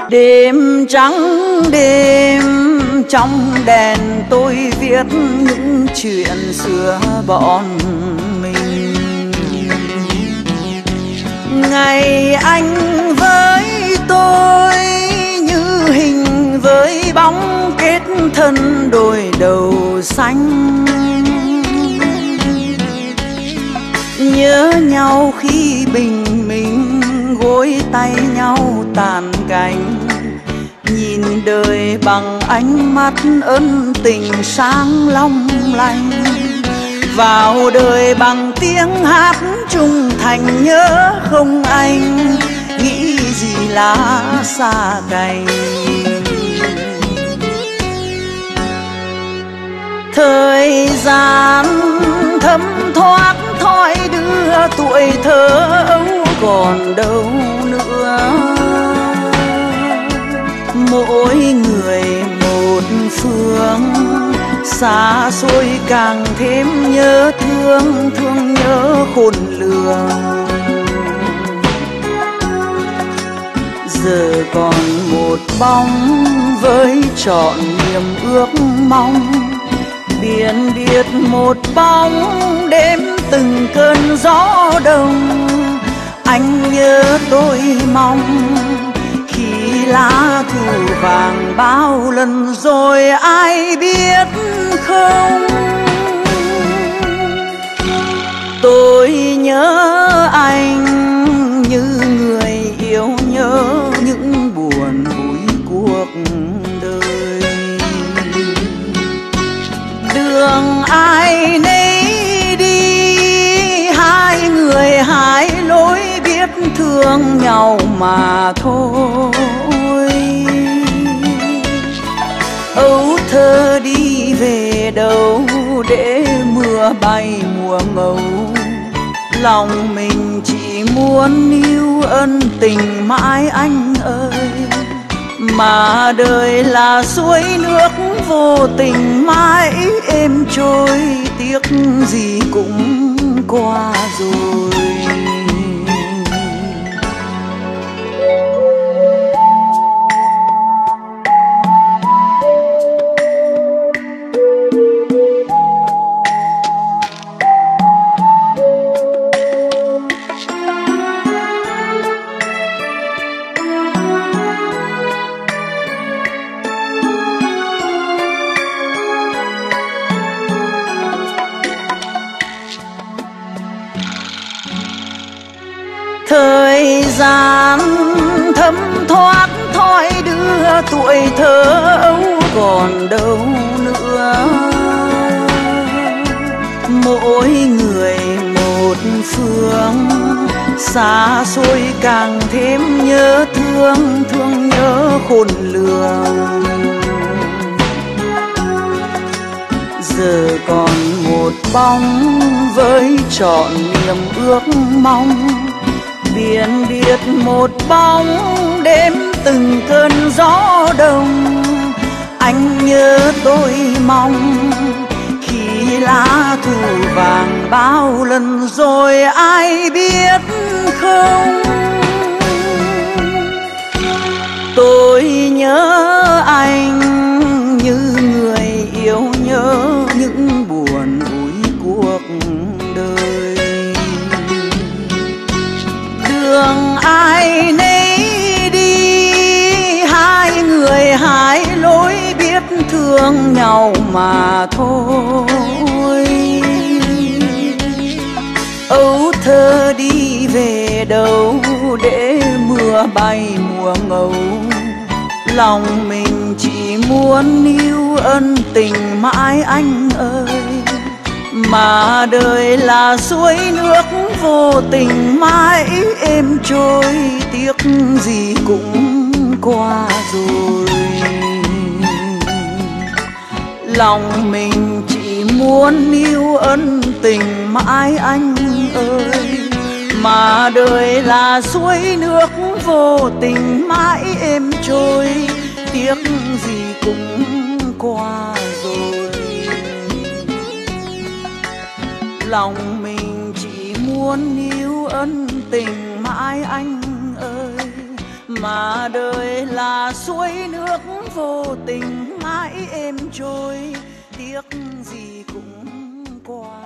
Đêm trắng đêm trong đèn tôi viết những chuyện xưa bọn mình. Ngày anh với tôi như hình với bóng kết thân đôi đầu xanh. Nhớ nhau khi bình minh gối tay nhau tàn cánh. Nhìn đời bằng ánh mắt ân tình sáng long lanh. Vào đời bằng tiếng hát trung thành nhớ không anh. Nghĩ gì lá xa cành. Thời gian thấm thoát thoi đưa tuổi thơ ấu còn đâu nữa. Mỗi người một phương, xa xôi càng thêm nhớ thương, thương nhớ khôn lường. Giờ còn một bóng với trọn niềm ước mong. Biển biệt một bóng đêm từng cơn gió đông. Anh nhớ tôi mong khi lá thu vàng bao lần rồi ai biết không. Tôi nhớ anh như người yêu nhớ những buồn vui cuộc đời. Đường ai nấy đi, hai người hai lối biết thương nhau mà thôi. Ấu thơ đi về đâu để mưa bay mùa ngâu. Lòng mình chỉ muốn níu ân tình mãi anh ơi. Mà đời là suối nước vô tình mãi êm trôi. Tiếc gì cũng qua rồi. Thời gian thấm thoát thoi đưa tuổi thơ ấu còn đâu nữa. Mỗi người một phương, xa xôi càng thêm nhớ thương, thương nhớ khôn lường. Giờ còn một bóng với trọn niềm ước mong. Biển biệt một bóng đêm từng cơn gió đông. Anh nhớ tôi mong khi lá thu vàng bao lần rồi ai biết không. Tôi nhớ anh như người yêu nhớ những buồn vui cuộc đời. Đường ai nấy đi, hai người hai lối biết thương nhau mà thôi. Ấu thơ đi về đâu để mưa bay mùa ngâu. Lòng mình chỉ muốn níu ân tình mãi anh ơi. Mà đời là suối nước vô tình mãi êm trôi. Tiếc gì cũng qua rồi. Lòng mình chỉ muốn níu ân tình mãi anh ơi. Mà đời là suối nước vô tình mãi êm trôi. Tiếc gì cũng qua rồi. Lòng mình chỉ muốn níu ân tình mãi anh ơi. Mà đời là suối nước vô tình mãi êm trôi, tiếc gì cũng qua.